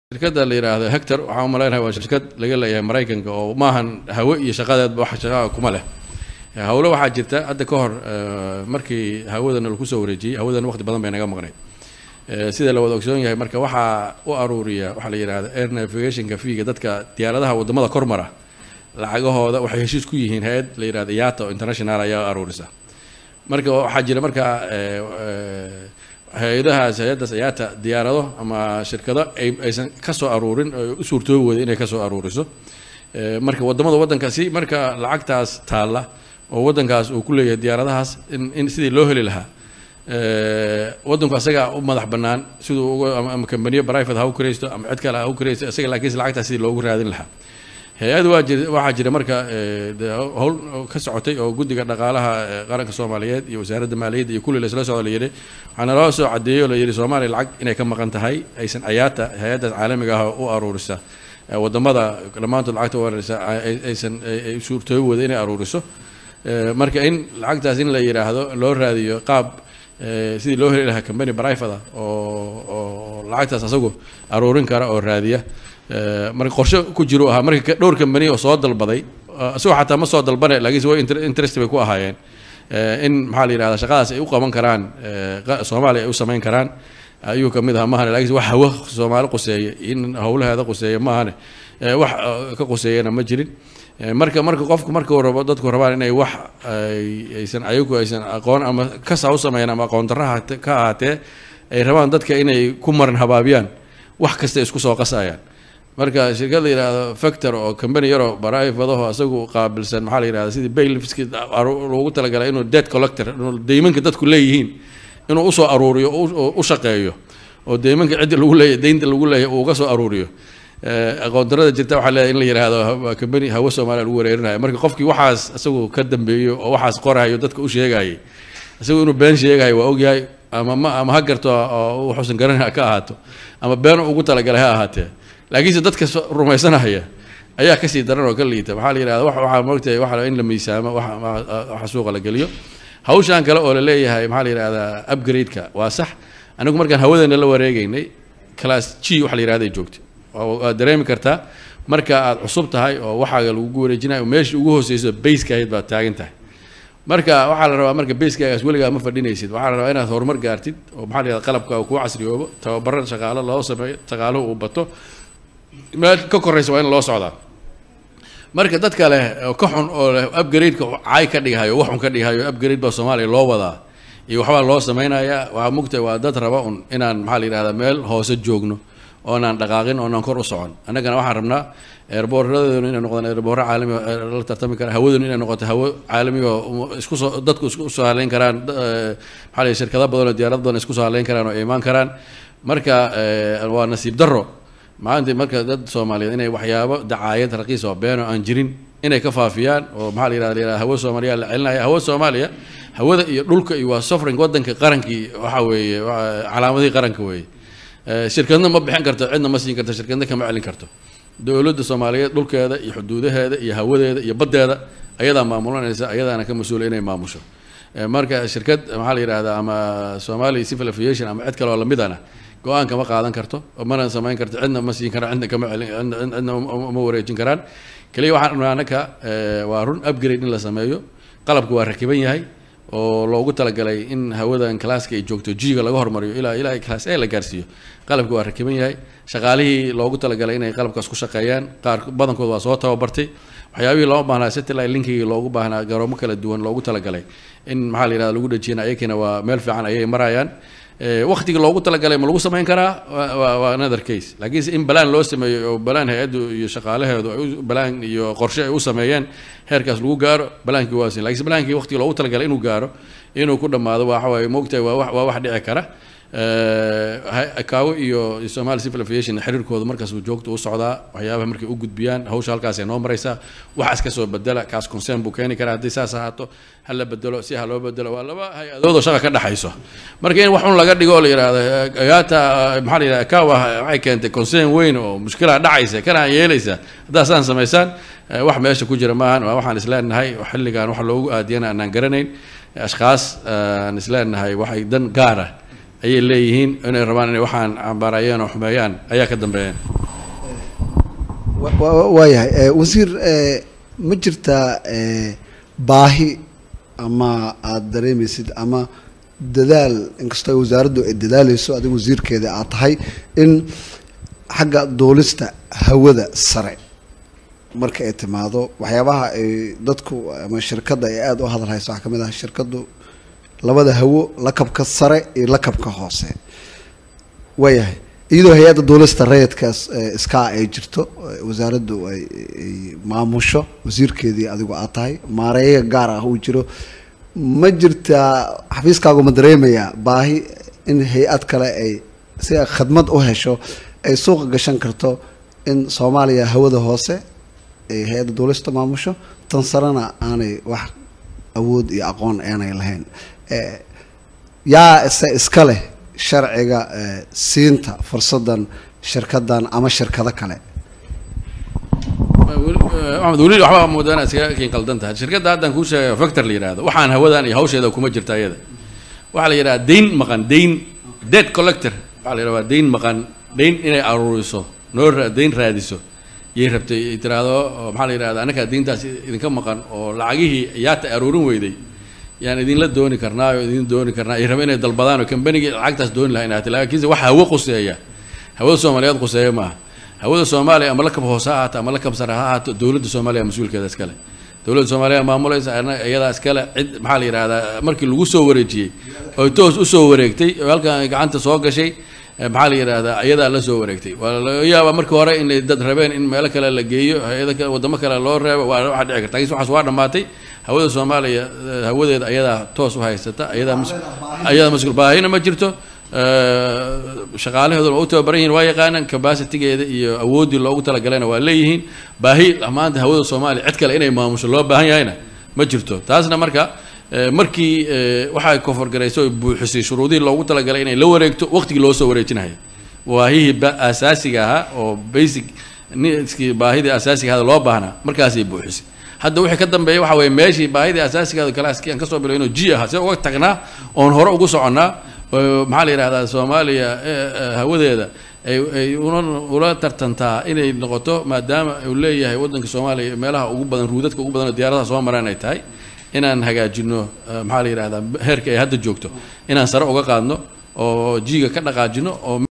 shirkadda la yiraahdo Hector waxa uu maleeyahay waa shirkad laga leeyahay Mareykanka oo maahan hawo iyo shaqadeed wax shaqo kuma leh hawlo waxa jirta hadda ka hor markii hawadan lagu soo wareejiyay hawadan waqti badan bay naga maqnay sida la wada ogsoon yahay marka waxa u aruuriya waxa la yiraahdo air navigation ka fiiga dadka diyaaradaha wadamada kormara lacagahooda waxay heshiis ku yihiin hay'ad la yiraahdo IATA international ayaa aruurisa marka waxa jira marka hay'adahaas IATA diyaarado ama shirkado aysan ka soo aruurin u suurtooyay inay ka soo aruuriso marka wadankaasi marka lacagtaas taala oo wadankaas uu ku leeyahay diyaaradahaas in sidii loo heli lahaa wadanku asaga u madax banaan sidoo ama company private ha u kireysto ama cid kale ha u kireysto asaga laakiin lacagtaas sidii loogu raadin lahaa hay'ad waxa jira marka hawl ka socotay oo guddiga dhaqaalaha qaranka Soomaaliyeed iyo wasaaradda maaliyadda iyo kulli la isla socdo la yiri waxaana loo soo cadeeyo la yiri Soomaaliya lacag inay ka maqan tahay aysan IATA hay'adda caalamiga ah u aruurisa wadamada dhamaantood lacagta waraysa aysan suurtooyay inay aruuriso marka in lacagtaas in la yiraahdo loo raadiyo qaab sidii loo heli lahaa company private oo lacagtaas asagu aruurin kara oo raadiya marka qorshe ku jiro aha marka dhowr company oo soo dalbaday asoo xataa ma soo dalbanay laakiin way interest bay ku ahaayeen in maxaa la yiraahdaa shaqadaas ay u qaban karaan Soomaaliya ay u sameyn karaan ayuu kamid ah maahan laakiin wax hawo Soomaali quseeyo in hawlaheeda quseeyo maahan wax ka quseeyana ma jirin marka qofku marka uu rabo dadku rabaan inay wax aysan aqoon ama ka soo sameeyaan ama aqoon darraha ka ahaatee ay rabaan dadka inay ku maran habaabiyaan wax kasta isku soo qasayaan marka shirkadda la yiraahdo Factor oo company yaro private asagu qaabilsan maxaa la yiraahdaa sidii bailiffski loogu talagalay inuu debt collector inuu deymanka dadku leeyihiin inuu u soo aruuriyo oo u shaqeeyo oo deymanka cid lagu leeyahay deynta lagu leeyahay uu ka soo aruuriyo aqoon darrada jirta waxa leeyahay in la yiraahdo company hawo Soomaaliya lagu wareerinayo marka qofkii waxaas asagu ka dambeeyo oo waxaas qorayo dadka u sheegayay asagu inuu been sheegayo waa ogyahay ama ha garto oo wuxuusan garanay ka ahaato ama been ugu talagalay ha ahaatee laakiin dadka rumaysanaya ayaa ka sii daran oo ka liita waxa la yiraahdaa waxa moogtay waxa in la miisaamo waxa suuqa la galiyo hawshan kale oo la leeyahay waxa la yiraahdaa upgrade-ka waa sax anigu markaan hawadana la wareegaynay class G waxa la yiraahdaa joogtay oo dareemi kartaa marka aad cusub tahay oo waxa lagu wareejinayo meesha ugu hooseyso base-ka ayd baa taagan tahay marka waxa la rabaa marka base-kaagas waligaa ma fadhinaysid waxa la rabaa inaad horumar gaartid oo waxa la yiraahdaa qalabka ku casriyoobo tababar shaqaale loo sameeyo shaqaaluhu uu bato ma ka korayso waa in loo socdaa marka dadka leh ka xun oo upgrade-ka ay ka dhigayo wax xun ka dhigayo upgrade ba Soomaaliya loo wadaa iyo waxba loo sameeynayaa waxa mugtay waa dad raba inaan maxaa la yiraahdaa meel hoose joogno oo aan dhaqaaqin oo aan kor u socon annagana waxaan rabnaa airport-radeenu inay noqdaan airport caalami la tartami kara hawaduna inay noqoto hawo caalami oo isku soo dadku isku soo haleyn karaan maxaa la shirkado badan oo diyaarad badan isku soo haleyn karaan oo iimaan karaan marka waa nasiib darro maanta marka dad Soomaaliyeed inay waxyaabo dacaayad raqiis oo been oo aan jirin inay ka faafiyaan oo maxaa la yiraahdaa hawo Soomaaliya la celinaya hawo Soomaaliya hawada iyo dhulka iyo waa sovereign wadanka qarankii waxa weeye calaamadii qaranka weeye shirkadna ma bixin karto cidna ma siin karto shirkadna kama celin karto dawladda Soomaaliyeed dhulkeeda iyo xuduudaheeda iyo hawadeeda iyo badeeda ayada maamulanaysa ayadana ka mas'uul inay maamusho marka shirkad maxaa la yiraahdaa ama Somali Civil Aviation ama cid kale oo lamidana go'aan kama qaadan karto mana sameyn karto cidna ma siin karaan cidna kama celin cidna ma wareejin karaan kaliya waxaan rabnaa waa run upgrade in la sameeyo qalabku waa rakiban yahay oo loogu talagalay in hawadan classka ay joogto G-ga laga hormariyo ilaa class A la gaarsiiyo qalabku waa rakiban yahay shaqaalihii loogu talagalay inay qalabkaas ku shaqeeyaan qaar badankood waa soo tababartay waxyaabihii loo baahnaa satellite linkigi loogu baahnaa garoomo kala duwan loogu talagalay in maxaa la yiraahdaa lagu dhajiyana ayagana waa meel fiican ayay marayaan waqtiga loogu talagalay ma lagu sameyn karaa waa another case laakiin in balaan loo sameeyo oo balaan hay'adu iyo shaqaalaheedu ay balaan iyo qorshe ay u sameeyeen heerkaas lagu gaaro balaankii waa sin laakiin balaankii waqtiga loogu talagalay inuu gaaro inuu ku dhamaado waxa way moogtay waa wax dhici kara kaawo iyo Somali Civil Aviation xiriirkooda markaas uu joogto u socdaa waxyaabaha markay u gudbiyaan hawsha halkaas ay noo maraysaa waxa iska soo bedela kaas concern buu keeni karaa hadii saas ahaato hal la bedelo si hal loo bedelo waa laba hay'adood oo shaqo ka dhaxayso marka in wax un laga dhigo oo la yiraahdo ayata maxaa la yiraahdaa kaawa waxay keentay concern weyn oo mushkilad dhacaysa kana yeelaysa hadaa saan sameeysan wax meesha ku jira maahan waxaan isleenahay xilligan wax loogu aadiyana aan garanayn ashqaas aan isleenahay waxay dan gaar ah ayay leeyihiin inay rabaan inay waxaan cambaarayeen oo xumeeyaan ayaa ka dambeeyeen waayahay wasiir ma jirtaa baahi ama aad dareemaysid ama dadaal inkastoo wasaaraddu ay dadaalayso adiga wasiirkeeda aad tahay in xagga duulista hawada sare marka ay timaado waxyaabaha ay dadku ama shirkadda ay aad u hadalhayso waxaa kamid ah shirkaddu labada hawo lakabka sare iyo lakabka hoose waayahay iyadoo hay-adda duulista rayidkaas iskaa ay jirto wasaaraddu ay maamusho wasiirkeedii adigu aad tahay maareeya gaar ah uu jiro ma jirtaa xafiiskaagu ma dareemayaa baahi in hay-ad kale ay si ay khadmad u hesho ay suuqa gashan karto in Soomaaliya hawada hoose ay hay-adda duulista maamusho tan sarena aanay wax awood iyo aqoon aanay lahayn yaa iska leh sharciga siinta fursadan shirkadan ama shirkado kale Ahmed wali waxa moodana iska keen qaldantahay shirkadda hadan ku sheegay factor la yiraahdo waxaan hawadan iyo hawsheeda kuma jirta ayada waxa la yiraahdaa deyn maqan deyn debt collector waxa la yiraahdaa deyn maqan deyn inay aruuriso noor deyn raadiso yey rabtay tiraado waxa la yiraahdaa anaka deyntaas idinka maqan oo lacagihii yaata aruurin weyday يعني إذن لا دوني كرنا إذن دوني كرنا يرمينا دلبضان وكمبني عقدس دون لهنا لكن واحد هو قصية هو الصوماليات قصية ما هو الصومالي أملاك بهوسات أملاك بسرعات دولة الصومالية مسؤول كذا سكالة دولة الصومالية معمولة أنا يدا سكالة محل هذا مركي الوسو وريجي أو توس وسو وريكتي ولكن عن تسوق شيء محل هذا يدا لا سو وريكتي ولا يا مركي ورا إن دد ربين إن مالك لا جيو هذا ودمك لا لور واحد عقد تايس وحصوار ماتي هودا Soomaaliya hawadeeda ayada toos u haysata ayada mas'uul baahina ma jirto shaqaalaheedu oo tababaran waa yaqaanaan capacity-geeda iyo awoodii loogu talagalay waa leeyihiin baahi amaanta hawada Soomaaliya cid kale inay maamusho loo baahan yahayna ma jirto taasna markii waxa ay kofar garayso buuxisay shuruudii loogu talagalay inay la wareegto waqtigii loo soo wareejinayo waahihi asaasiga ah oo basic niski baahida asaasiga ah loo baahna markaas ay buuxisay hadda wixii ka dambeeyay waxa way meeshii baahida asaasiga ah kala aan ka soo bilaayno G ah si uga tagnaa oon hore ugu soconaa maxaa la yiraahdaa Soomaaliya hawadeeda ay ula tartantaa inay noqoto maadaama uu leeyahay wadanka Soomaaliya meelaha ugu badan ruudadka ugu badan diyaaradaha soo maraan ay tahay inaan hagaajino maxaa la yiraahdaa heerka ay hadda joogto inaan sare uga qaadno oo G-ga ka dhaqaajino oo